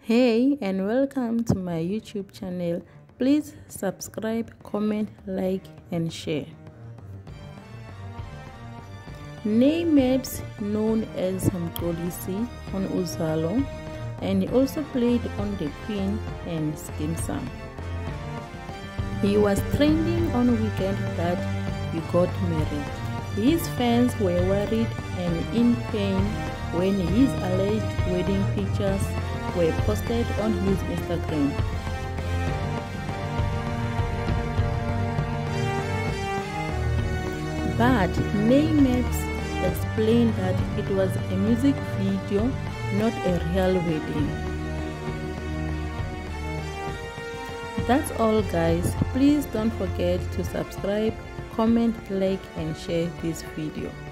Hey and welcome to my YouTube channel. Please subscribe, comment, like and share. NayMaps, known as mxolisi on Uzalo, and he also played on The Queen and Skim Sam. He was trending on weekend that he got married. His fans were worried and in pain when his alleged wedding pictures were posted on his Instagram. But NayMaps explained that it was a music video, not a real wedding. That's all guys. Please don't forget to subscribe, comment, like and share this video.